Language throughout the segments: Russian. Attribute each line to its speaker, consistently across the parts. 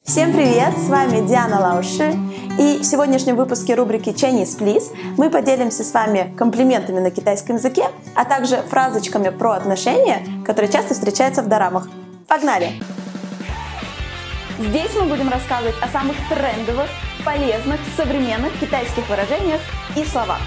Speaker 1: Всем привет! С вами Диана Лауши. И в сегодняшнем выпуске рубрики Chinese Please мы поделимся с вами комплиментами на китайском языке, а также фразочками про отношения, которые часто встречаются в дорамах. Погнали! Здесь мы будем рассказывать о самых трендовых, полезных, современных китайских выражениях и словах.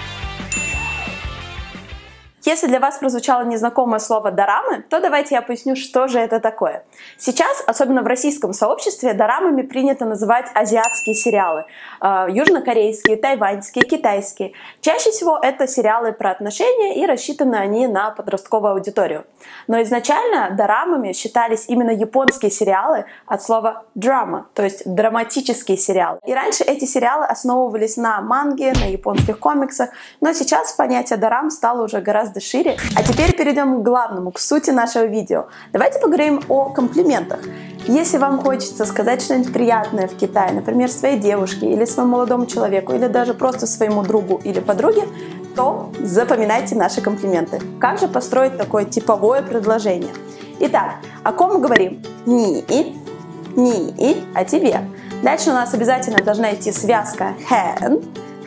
Speaker 1: Если для вас прозвучало незнакомое слово «дорамы», то давайте я поясню, что же это такое. Сейчас, особенно в российском сообществе, дорамами принято называть азиатские сериалы. Южнокорейские, тайваньские, китайские. Чаще всего это сериалы про отношения, и рассчитаны они на подростковую аудиторию. Но изначально дорамами считались именно японские сериалы от слова «драма», то есть драматические сериалы. И раньше эти сериалы основывались на манге, на японских комиксах, но сейчас понятие дорам стало уже гораздо шире. А теперь перейдем к главному, к сути нашего видео. Давайте поговорим о комплиментах. Если вам хочется сказать что-нибудь приятное в Китае, например, своей девушке или своему молодому человеку, или даже просто своему другу или подруге, то запоминайте наши комплименты. Как же построить такое типовое предложение? Итак, о ком мы говорим? Ни, о тебе. Дальше у нас обязательно должна идти связка хэн,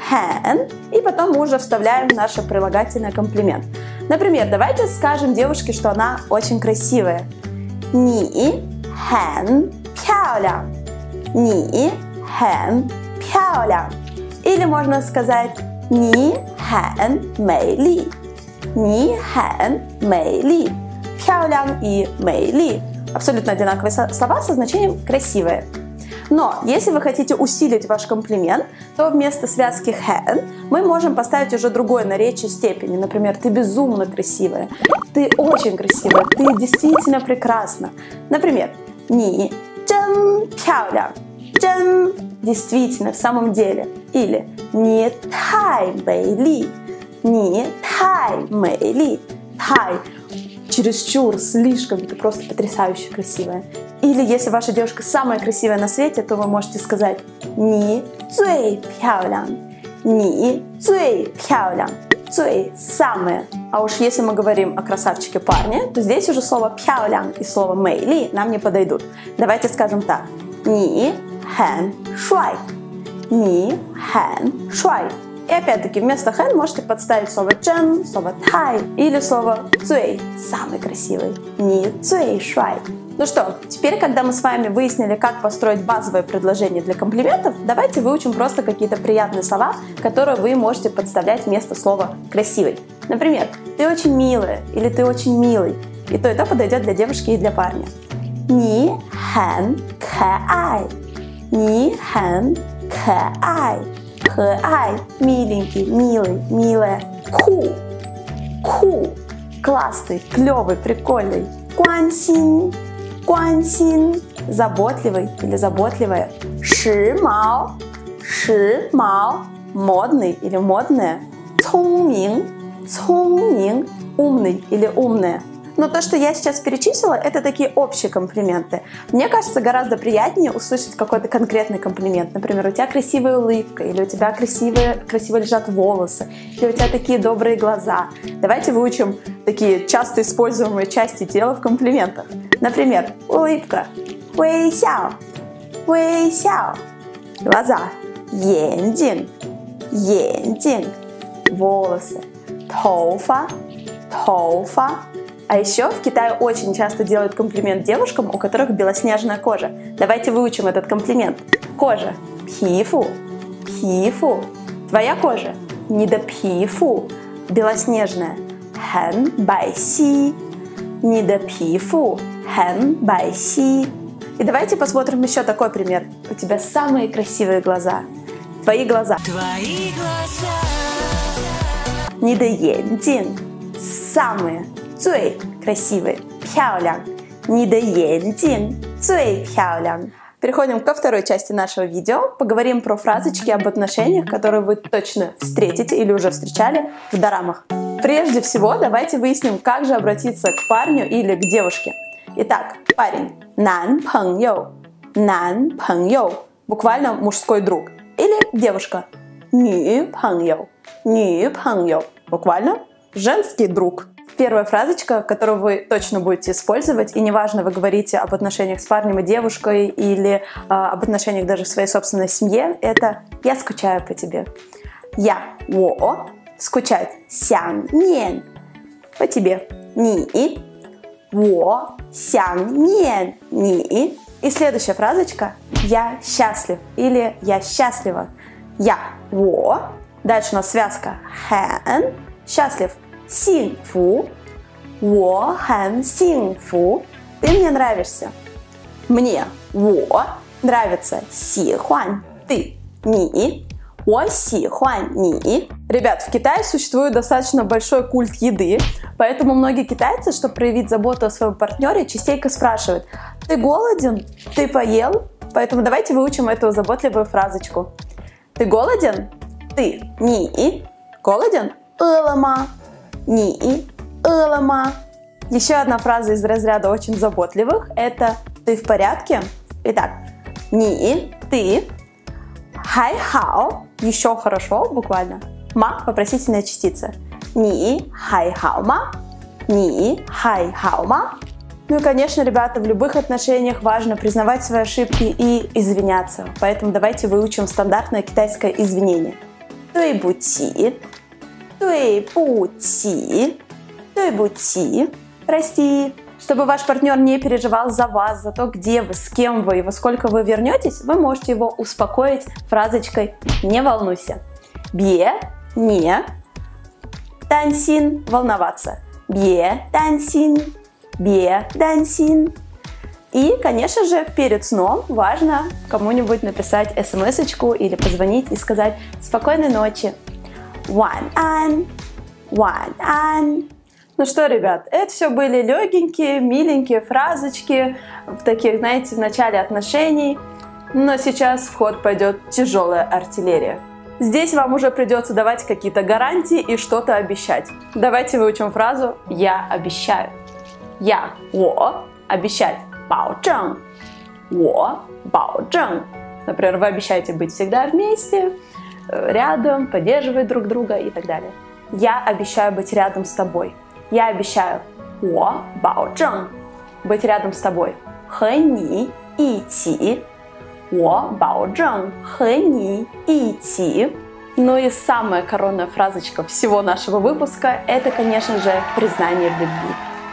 Speaker 1: и потом мы уже вставляем наше прилагательное комплимент. Например, давайте скажем девушке, что она очень красивая. Ни хэн пяолян. Ни хэн пяолян. Или можно сказать Ни хэн мэйли. Ни хэн мэйли. Пяолян и мэйли. Абсолютно одинаковые слова со значением красивая. Но если вы хотите усилить ваш комплимент, то вместо связки хэн мы можем поставить уже другое наречие степени. Например, ты безумно красивая, ты очень красивая, ты действительно прекрасна. Например, ни чэн пяолян, чэн действительно, в самом деле. Или ни тай мэйли, ни тай мэйли, тай чересчур, слишком, ты просто потрясающе красивая. Или если ваша девушка самая красивая на свете, то вы можете сказать «Ни цуэй пяолян», «Ни цуэй пяолян», «Цуэй» – «самая». А уж если мы говорим о красавчике парне, то здесь уже слово «пяолян» и слово «мэйли» нам не подойдут. Давайте скажем так «Ни хэн шуай», «Ни хэн шуай». И опять-таки вместо хэн можете подставить слово чэн, слово тай или слово цуэй, самый красивый, ни цуэй шуай. Ну что, теперь, когда мы с вами выяснили, как построить базовое предложение для комплиментов, давайте выучим просто какие-то приятные слова, которые вы можете подставлять вместо слова красивый. Например, ты очень милая или ты очень милый. И то подойдет для девушки и для парня. Ни хэн кэай. Ни хэн кэай. Кэай – миленький, милый, милая. Ку – классный, клевый, прикольный. Гуансин – заботливый или заботливая. Шимао – модный или модная. Цунмин – умный или умная. Но то, что я сейчас перечислила, это такие общие комплименты. Мне кажется, гораздо приятнее услышать какой-то конкретный комплимент. Например, у тебя красивая улыбка, или у тебя красиво лежат волосы, или у тебя такие добрые глаза. Давайте выучим такие часто используемые части тела в комплиментах. Например, улыбка. Вэйсяо. Вэйсяо. Глаза. Яньцзинь. Яньцзинь. Волосы. Тоуфа. Тоуфа. А еще в Китае очень часто делают комплимент девушкам, у которых белоснежная кожа. Давайте выучим этот комплимент. Кожа. Пифу. Пифу. Твоя кожа. Не до пифу. Белоснежная. Хэн байси. Не до пифу. Хэн байси. И давайте посмотрим еще такой пример. У тебя самые красивые глаза. Твои глаза. Твои глаза. Не до яньцзинь. Самые. 最 красивый, 漂亮, 你的眼睛最漂亮. Переходим ко второй части нашего видео. Поговорим про фразочки об отношениях, которые вы точно встретите или уже встречали в дорамах. Прежде всего, давайте выясним, как же обратиться к парню или к девушке. Итак, парень. 男朋友. 男朋友. Буквально мужской друг. Или девушка. 女朋友. 女朋友. Буквально женский друг. Первая фразочка, которую вы точно будете использовать, и неважно, вы говорите об отношениях с парнем и девушкой или об отношениях даже в своей собственной семье, это «я скучаю по тебе». «我» скучать, 想念 по тебе, 你 我想念你. И следующая фразочка «я счастлив» или «я счастлива». «我». Дальше у нас связка 很 счастлив, 幸福 我很幸福. Ты мне нравишься. Мне 我 нравится, 喜欢 ты, 你 我喜欢你. Ребят, в Китае существует достаточно большой культ еды, поэтому многие китайцы, чтобы проявить заботу о своем партнере, частенько спрашивают: ты голоден? Ты поел? Поэтому давайте выучим эту заботливую фразочку. Ты голоден? Ты, 你 голоден? 饿了吗? 你 饿了吗? Еще одна фраза из разряда очень заботливых – это «ты в порядке?» Итак, 你 ты, 还好 еще хорошо, буквально, ма вопросительная частица, 你还好吗? 你还好吗? Ну и, конечно, ребята, в любых отношениях важно признавать свои ошибки и извиняться. Поэтому давайте выучим стандартное китайское извинение. 对不起, 对不起, 对不起, прости. Чтобы ваш партнер не переживал за вас, за то, где вы, с кем вы и во сколько вы вернетесь, вы можете его успокоить фразочкой «не волнуйся». 别 не 担心 волноваться. 别担心 别担心. И, конечно же, перед сном важно кому-нибудь написать смс-очку или позвонить и сказать «спокойной ночи». 晚安 晚安. Ну что, ребят, это все были легенькие, миленькие фразочки в таких, знаете, в начале отношений. Но сейчас в ход пойдет тяжелая артиллерия. Здесь вам уже придется давать какие-то гарантии и что-то обещать. Давайте выучим фразу «я обещаю». 我 обещать, 保证 我保证. Например, вы обещаете быть всегда вместе, рядом, поддерживать друг друга и так далее. Я обещаю быть рядом с тобой. Я обещаю 我保证 быть рядом с тобой. 和你一起我保证和你一起. Ну и самая коронная фразочка всего нашего выпуска – это, конечно же, признание в любви.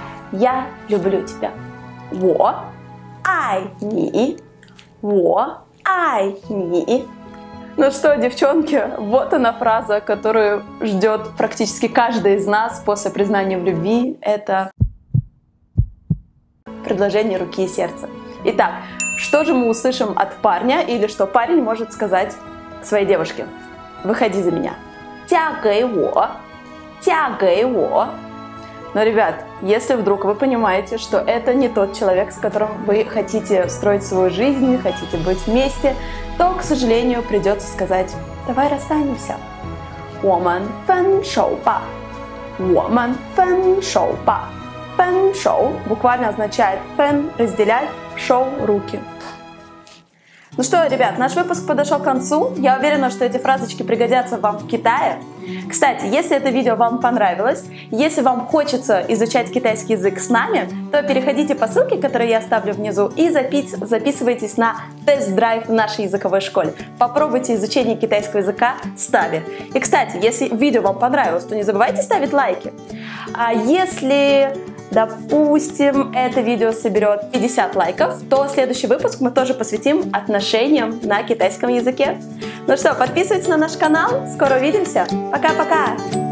Speaker 1: Я люблю тебя. 我爱你. 我爱你. Ну что, девчонки, вот она фраза, которую ждет практически каждый из нас после признания в любви. Это предложение руки и сердца. Итак, что же мы услышим от парня или что парень может сказать своей девушке? Выходи за меня. 嫁给我. 嫁给我. Но, ребят, если вдруг вы понимаете, что это не тот человек, с которым вы хотите строить свою жизнь, хотите быть вместе, то, к сожалению, придется сказать «давай расстанемся». 我们分手吧. 我们分手吧. 分手 буквально означает «фэн» – разделять, «шоу» – руки. Ну что, ребят, наш выпуск подошел к концу. Я уверена, что эти фразочки пригодятся вам в Китае. Кстати, если это видео вам понравилось, если вам хочется изучать китайский язык с нами, то переходите по ссылке, которую я оставлю внизу, и записывайтесь на тест-драйв в нашей языковой школе. Попробуйте изучение китайского языка с нами. И, кстати, если видео вам понравилось, то не забывайте ставить лайки. А если, допустим, это видео соберет 50 лайков, то следующий выпуск мы тоже посвятим отношениям на китайском языке. Ну что, подписывайтесь на наш канал. Скоро увидимся. Пока-пока!